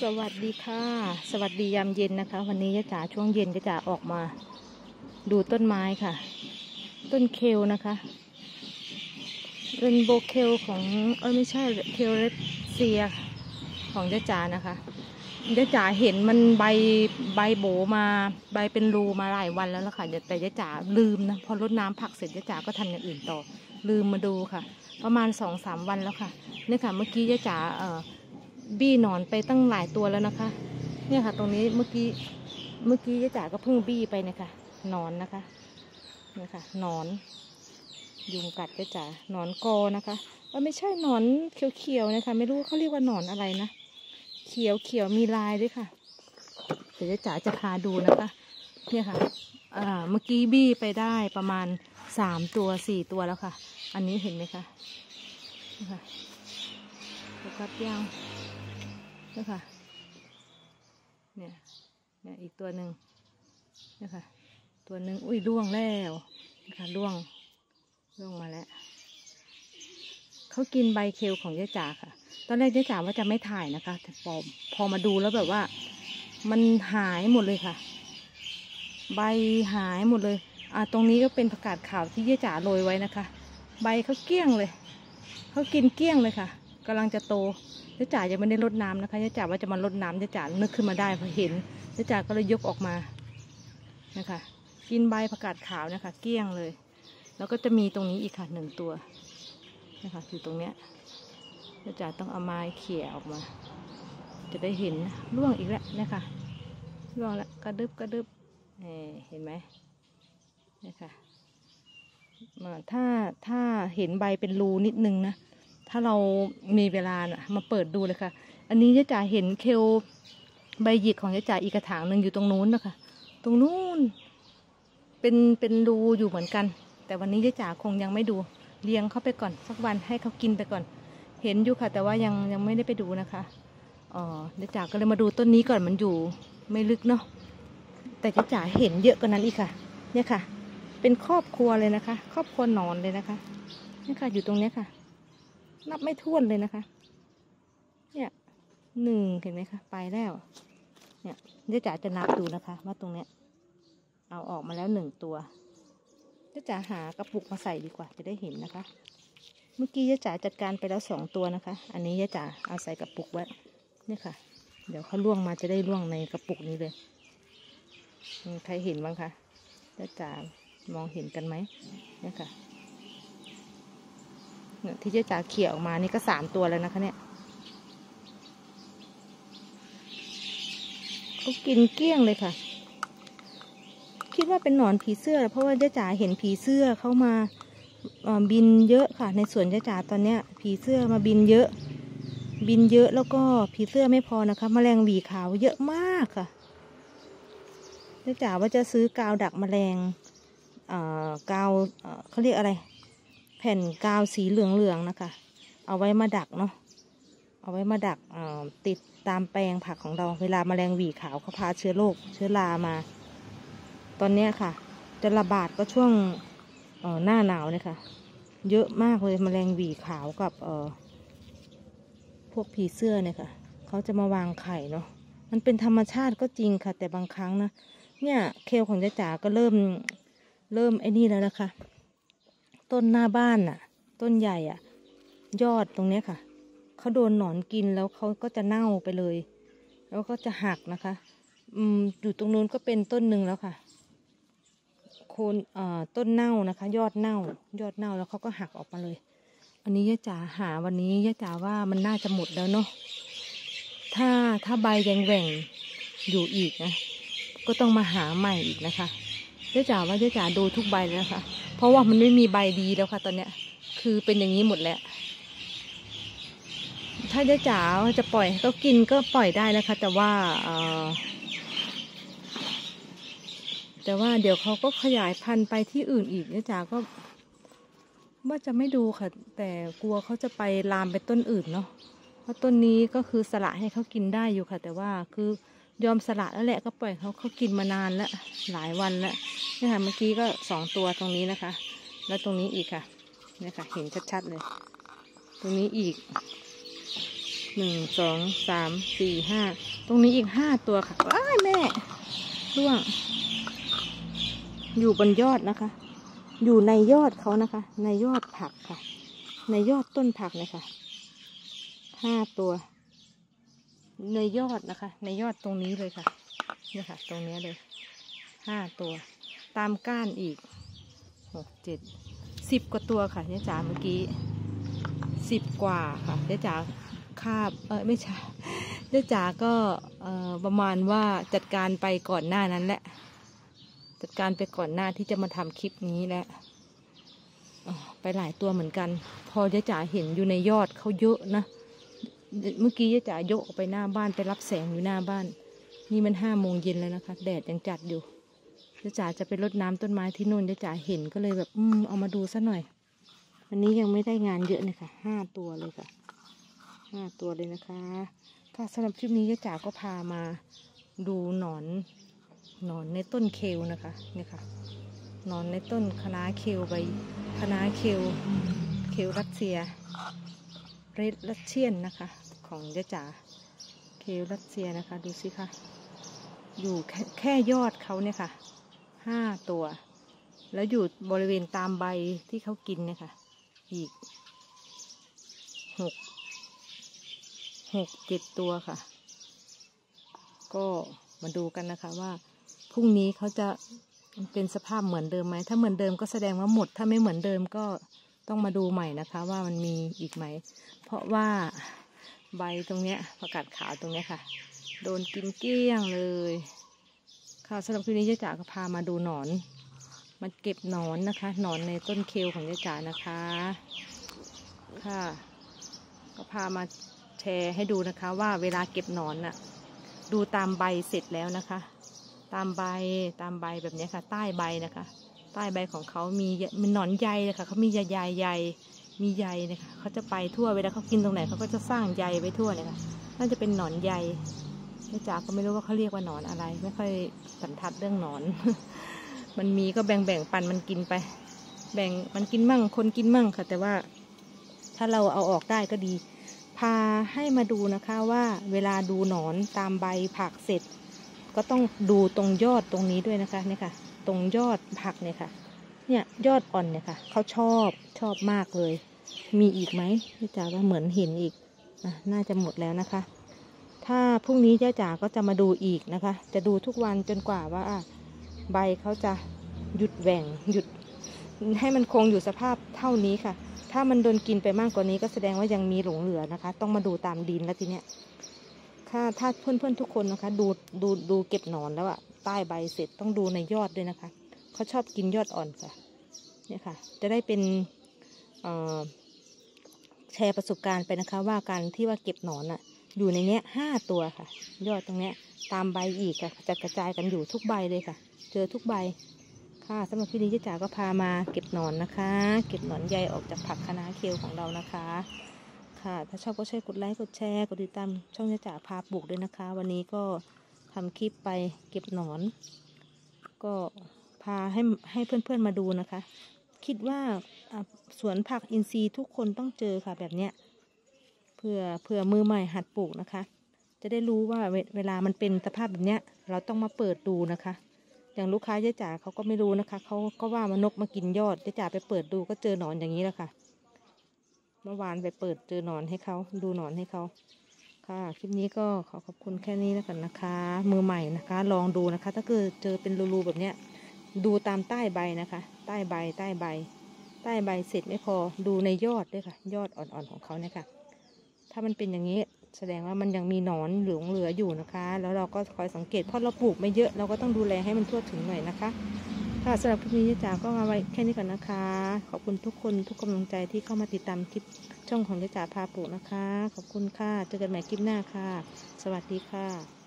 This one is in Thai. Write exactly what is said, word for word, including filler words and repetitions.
สวัสดีค่ะสวัสดียามเย็นนะคะวันนี้ยะจ๋าช่วงเย็นยะจ๋าออกมาดูต้นไม้ค่ะต้นเคลนะคะเป็นโบเคลของเออไม่ใช่เคลเรเซียของยะจ๋านะคะยะจ๋าเห็นมันใบใบโบมาใบเป็นรูมาหลายวันแล้วล่ะค่ะแต่ยะจ๋าลืมนะพอรดน้ำผักเสร็จยะจ๋าก็ทำอย่างอื่นต่อลืมมาดูค่ะประมาณสองสามวันแล้วค่ะนี่ค่ะเมื่อกี้ยะจ๋าเอ่อบี้หนอนไปตั้งหลายตัวแล้วนะคะเนี่ยค่ะตรงนี้เมื่อกี้เมื่อกี้ยะจ๋าก็เพิ่งบี้ไปนะคะหนอนนะคะเนี่ยค่ะหนอนยุงกัดยะจ๋าหนอนกอนะคะว่าไม่ใช่หนอนเขียวๆนะคะไม่รู้เขาเรียกว่าหนอนอะไรนะเขียวเขียวมีลายด้วยค่ะเดี๋ยวยะจ๋าจะพาดูนะคะเนี่ยค่ะอ่าเมื่อกี้บี้ไปได้ประมาณสามตัวสี่ตัวแล้วค่ะอันนี้เห็นไหมคะนี่ค่ะโฟกัสยังนี่ค่ะเนี่ยเนี่ยอีกตัวหนึ่งนี่ค่ะตัวหนึ่งอุ้ยร่วงแล้วนะคะร่วงร่วงมาแล้วเขากินใบเคลของยะจ๋าค่ะตอนแรกยะจ๋าว่าจะไม่ถ่ายนะคะแต่พอพอมาดูแล้วแบบว่ามันหายหมดเลยค่ะใบหายหมดเลยอ่าตรงนี้ก็เป็นผักกาดขาวที่ยะจ๋าโรยไว้นะคะใบเขาเกลี้ยงเลยเขากินเกลี้ยงเลยค่ะกำลังจะโตยะจ๋ายังไม่ได้รดน้ำนะคะยะจ๋าว่าจะมารดน้ำยะจ๋านึกขึ้นมาได้พอเห็นยะจ๋าก็เลยยกออกมานะคะกินใบผักกาดขาวนะคะเกลี้ยงเลยแล้วก็จะมีตรงนี้อีกค่ะหนึ่งตัวนะคะอยู่ตรงเนี้ยยะจ๋าต้องเอาไม้เขี่ยออกมาจะได้เห็นร่วงอีกแล้วนะคะร่วงแล้วกระดึบกระดึบเห็นไหมเนี่ยค่ะถ้าถ้าเห็นใบเป็นรูนิดนึงนะถ้าเรามีเวลานะมาเปิดดูเลยค่ะอันนี้ยะจ๋าเห็นเคลใบหยิกของยะจ๋าอีกกระถางหนึ่งอยู่ตรงนู้นนะคะตรงนู้นเป็นเป็นรูอยู่เหมือนกันแต่วันนี้ยะจ๋าคงยังไม่ดูเลี้ยงเขาไปก่อนสักวันให้เขากินไปก่อนเห็นอยู่ค่ะแต่ว่ายังยังไม่ได้ไปดูนะคะอ๋อยะจ๋าก็เลยมาดูต้นนี้ก่อนมันอยู่ไม่ลึกเนาะแต่ยะจ๋าเห็นเยอะกว่านั้นอีกค่ะเนี่ยค่ะเป็นครอบครัวเลยนะคะครอบครัวนอนเลยนะคะนี่ค่ะอยู่ตรงนี้ค่ะนับไม่ถ้วนเลยนะคะเนี่ยหนึ่งเห็นไหมคะไปแล้วเนี่ยยะจ๋าจะนับดูนะคะว่าตรงเนี้ยเอาออกมาแล้วหนึ่งตัวยะจ๋าหากระปุกมาใส่ดีกว่าจะได้เห็นนะคะเมื่อกี้ยะจ๋าจัดการไปแล้วสองตัวนะคะอันนี้ยะจ๋าเอาใส่กระปุกไว้เนี่ยค่ะเดี๋ยวเขาล่วงมาจะได้ล่วงในกระปุกนี้เลยใครเห็นบ้างคะยะจ๋ามองเห็นกันไหมเนี่ยค่ะเนี่ยที่ยะจ๋าเขี่ยออกมานี่ก็สามตัวแล้วนะคะเนี่ยเขากินเกลี้ยงเลยค่ะคิดว่าเป็นหนอนผีเสื้อเพราะว่ายะจ๋าเห็นผีเสื้อเข้ามาบินเยอะค่ะในสวนยะจ๋าตอนเนี้ยผีเสื้อมาบินเยอะบินเยอะแล้วก็ผีเสื้อไม่พอนะคะแมลงหวีขาวเยอะมากค่ะยะจ๋าว่าจะซื้อกาวดักแมลงกาวเขาเรียกอะไรแผ่นกาวสีเหลืองๆนะคะเอาไว้มาดักเนาะเอาไว้มาดักติดตามแปลงผักของเราเวลาแมลงหวีขาวเขาพาเชื้อโรคเชื้อรามาตอนนี้ค่ะจะระบาดก็ช่วงหน้าหนาวเนี่ยค่ะเยอะมากเลยแมลงหวีขาวกับพวกผีเสื้อเนี่ยค่ะเขาจะมาวางไข่เนาะมันเป็นธรรมชาติก็จริงค่ะแต่บางครั้งนะเนี่ยเคลของยะจ๋าก็เริ่มเริ่มไอ้นี่แล้วนะคะต้นหน้าบ้านน่ะต้นใหญ่อ่ะยอดตรงนี้ค่ะเขาโดนหนอนกินแล้วเขาก็จะเน่าไปเลยแล้วก็จะหักนะคะอืมอยู่ตรงนู้นก็เป็นต้นหนึ่งแล้วค่ะโคนเอ่อต้นเน่านะคะยอดเน่ายอดเน่าแล้วเขาก็หักออกมาเลยอันนี้ยะจ๋าหาวันนี้ยะจ๋าว่ามันน่าจะหมดแล้วเนาะถ้าถ้าใบยังแหว่งอยู่อีกนะก็ต้องมาหาใหม่อีกนะคะยะจ๋าว่ายะจ๋าดูทุกใบแล้วนะคะเพราะว่ามันไม่มีใบดีแล้วค่ะตอนเนี้ยคือเป็นอย่างนี้หมดแล้วถ้ายะจ๋าจะปล่อยให้เขากินก็ปล่อยได้นะคะแต่ว่าเอ่อแต่ว่าเดี๋ยวเขาก็ขยายพันธุ์ไปที่อื่นอีกยะจ๋าก็ว่าจะไม่ดูค่ะแต่กลัวเขาจะไปลามไปต้นอื่นเนาะเพราะต้นนี้ก็คือสละให้เขากินได้อยู่ค่ะแต่ว่าคือยอมสละแล้วแหละก็ปล่อยเขาเขากินมานานแล้วหลายวันแล้วนี่ค่ะเมื่อกี้ก็สองตัวตรงนี้นะคะแล้วตรงนี้อีกค่ะนี่ค่ะเห็นชัดๆเลยตรงนี้อีกหนึ่งสองสามสี่ห้าตรงนี้อีกห้าตัวค่ะว้ายแม่ร่วงอยู่บนยอดนะคะอยู่ในยอดเขานะคะในยอดผักค่ะในยอดต้นผักเลยค่ะห้าตัวในยอดนะคะในยอดตรงนี้เลยค่ะนี่ค่ะตรงนี้เลยห้าตัวตามก้านอีกหกเจ็ดสิบกว่าตัวค่ะเนี่ยจ๋าเมื่อกี้สิบกว่าค่ะเนี่ยจ๋าคาบเออไม่ใช่เนี่ยจ๋าก็เออประมาณว่าจัดการไปก่อนหน้านั้นแหละจัดการไปก่อนหน้าที่จะมาทำคลิปนี้แล้วไปหลายตัวเหมือนกันพอยายจ๋าเห็นอยู่ในยอดเขาเยอะนะเมื่อกี้ยายจ๋ายกออกไปหน้าบ้านไปรับแสงอยู่หน้าบ้านนี่มันห้าโมงเย็นแล้วนะคะแดดยังจัดอยู่ยายจ๋าจะไปรดน้ำต้นไม้ที่นู่นยายจ๋าเห็นก็เลยแบบอืมเอามาดูซะหน่อยวันนี้ยังไม่ได้งานเยอะเลยค่ะห้าตัวเลยค่ะห้าตัวเลยนะคะค่ะสำหรับคลิปนี้ยายจ๋าก็พามาดูหนอนหนอนในต้นเคลนะคะนี่ค่ะหนอนในต้นคะน้าเคลใบคะน้าเคลเคลรัสเซียเรดรัสเชียนนะคะของยะจ๋าเคลรัสเซียนะคะดูสิคะอยู่แค่แค่ยอดเขาเนี่ยค่ะห้าตัวแล้วอยู่บริเวณตามใบที่เขากินเนี่ยค่ะอีกหกหกเจ็ดตัวค่ะก็มาดูกันนะคะว่าพรุ่งนี้เขาจะเป็นสภาพเหมือนเดิมไหมถ้าเหมือนเดิมก็แสดงว่าหมดถ้าไม่เหมือนเดิมก็ต้องมาดูใหม่นะคะว่ามันมีอีกไหมเพราะว่าใบตรงเนี้ยผักกาดขาวตรงเนี้ยค่ะโดนกินเกลี้ยงเลยค่ะสำหรับคลิปนี้ยายจ๋าก็พามาดูหนอนมาเก็บหนอนนะคะหนอนในต้นเคลของยายจ๋านะคะค่ะก็พามาแชร์ให้ดูนะคะว่าเวลาเก็บหนอนน่ะดูตามใบเสร็จแล้วนะคะตามใบตามใบแบบนี้ค่ะใต้ใบนะคะใต้ใบของเขามีมีหนอนใยเลยค่ะเขามีใยใยใยมีใยนะคะเขาจะไปทั่วเวลาเขากินตรงไหนเขาก็จะสร้างใยไว้ทั่วเลยค่ะน่าจะเป็นหนอนใยแม่จ๋าก็ไม่รู้ว่าเขาเรียกว่าหนอนอะไรไม่ค่อยสันทัดเรื่องหนอน มันมีก็แบ่งแบ่งปันมันกินไปแบ่งมันกินมั่งคนกินมั่งค่ะแต่ว่าถ้าเราเอาออกได้ก็ดีพาให้มาดูนะคะว่าเวลาดูหนอนตามใบผักเสร็จก็ต้องดูตรงยอดตรงนี้ด้วยนะคะเนี่ยค่ะตรงยอดผักเนี่ยค่ะเนี่ยยอดอ่อนเนี่ยค่ะเขาชอบชอบมากเลยมีอีกไหมพี่จ๋าว่าเหมือนเห็นอีกอ่ะน่าจะหมดแล้วนะคะถ้าพรุ่งนี้เจ้าจ๋าก็จะมาดูอีกนะคะจะดูทุกวันจนกว่าว่าใบเขาจะหยุดแหว่งหยุดให้มันคงอยู่สภาพเท่านี้ค่ะถ้ามันโดนกินไปมากกว่านี้ก็แสดงว่ายังมีหลงเหลือนะคะต้องมาดูตามดินแล้วทีเนี้ยถ้าถ้าเพื่อนๆทุกคนนะคะดูดูดูเก็บหนอนแล้วอะใต้ใบเสร็จต้องดูในยอดด้วยนะคะเขาชอบกินยอดอ่อนค่ะเนี่ยค่ะจะได้เป็นแชร์ประสบการณ์ไปนะคะว่าการที่ว่าเก็บหนอนอะอยู่ในเนี้ยห้าตัวค่ะยอดตรงเนี้ยตามใบอีกค่ะจะกระจายกันอยู่ทุกใบเลยค่ะเจอทุกใบค่ะสำหรับที่นี้เจ๊จ๋าก็พามาเก็บหนอนนะคะเก็บหนอนใยออกจากผักคะน้าเคลของเรานะคะค่ะถ้าชอบก็ช่วยกดไลค์กดแชร์กดติดตามช่องเจ๊จ๋าพาปลูกด้วยนะคะวันนี้ก็ทำคลิปไปเก็บหนอนก็พาให้ให้เพื่อนๆมาดูนะคะคิดว่าสวนผักอินทรีย์ทุกคนต้องเจอค่ะแบบเนี้ยเพื่อเพื่อมือใหม่หัดปลูกนะคะจะได้รู้ว่าเวลามันเป็นสภาพแบบเนี้ยเราต้องมาเปิดดูนะคะอย่างลูกค้าเจ๊จ๋าเขาก็ไม่รู้นะคะเขาก็ว่ามานกมากินยอดเจ๊จ๋าไปเปิดดูก็เจอหนอนอย่างนี้แหละค่ะเมื่อวานไปเปิดเจอหนอนให้เขาดูหนอนให้เขาค่ะคลิปนี้ก็ขอขอบคุณแค่นี้แล้วกันนะคะมือใหม่นะคะลองดูนะคะถ้าเกิดเจอเป็นรูๆแบบเนี้ยดูตามใต้ใบนะคะใต้ใบใต้ใบใต้ใบเสร็จไม่พอดูในยอดด้วยค่ะยอดอ่อนๆของเขาเนี่ยค่ะถ้ามันเป็นอย่างนี้แสดงว่ามันยังมีหนอนหลงเหลืออยู่นะคะแล้วเราก็คอยสังเกตเพราะเราปลูกไม่เยอะเราก็ต้องดูแลให้มันทั่วถึงหน่อยนะคะค่ะสำหรับคลิปนี้จ๋าก็มาไว้แค่นี้ก่อนนะคะขอบคุณทุกคนทุกกำลังใจที่เข้ามาติดตามคลิปช่องของจ๋าพาปลูกนะคะขอบคุณค่ะเจอกันใหม่คลิปหน้าค่ะสวัสดีค่ะ